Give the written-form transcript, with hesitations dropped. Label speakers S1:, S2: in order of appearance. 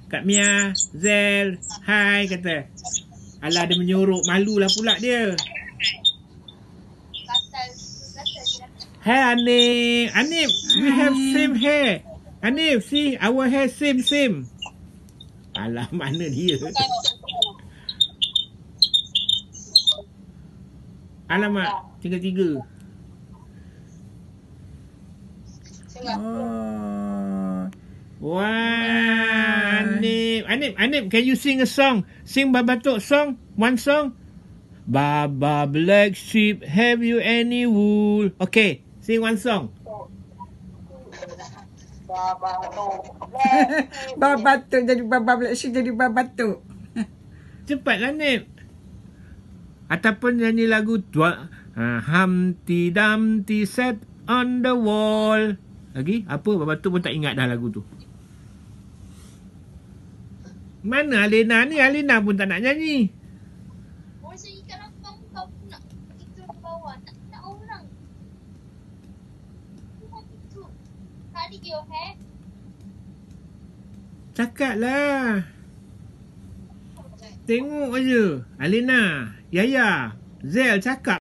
S1: Kak Mia, Zel, hai kata. Alah, dia menyorok. Malulah pula dia. Hey Anif. Anif, we have same hair. Anif, see, our hair same. Alah, mana dia? Alamak, tiga-tiga. Oh. Wah, Anif, can you sing a song? Sing Babatuk song, one song. Baba black sheep, have you any wool? Okay, sing one song.
S2: Babatuk jadi Baba Black Sheep jadi Babatuk.
S1: Cepatlah, Nip. Ataupun nyanyi lagu Humpty Dumpty sat on the wall. Lagi? Apa? Babatuk pun tak ingat dah lagu tu. Mana Alina ni? Alina pun tak nak nyanyi. Cakap lah. Tengok aja. Alina, Yaya, Zel cakap.